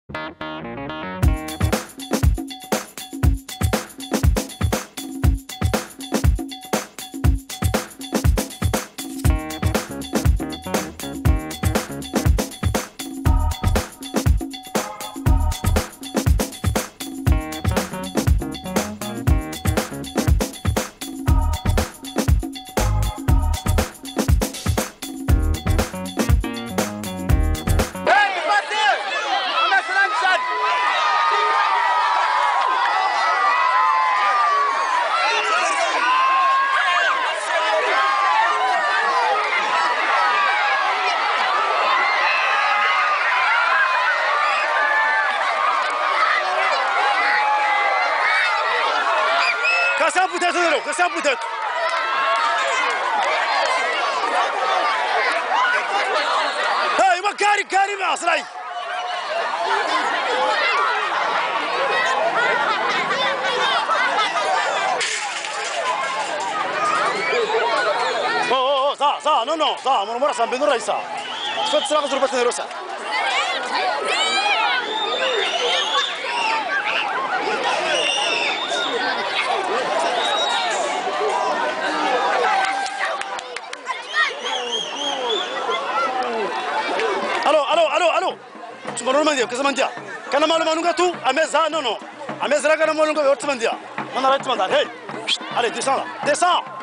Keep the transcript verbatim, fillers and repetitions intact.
Caça peut-être, non, caça peut-être. Hey, ma cari, cari, ma slide. Oh, oh, ça, ça, non, non, ça, mon mora, ça me donne ça. Faites ça, vous repassez le ça. Allô, allô, allô, allô. Tu m'as demandé qu'est-ce que ça mandia? Quand on m'a demandé tout, à mes non non. À mes ragas, on m'a demandé, on m'a demandé, hey, allez, descends là, descends.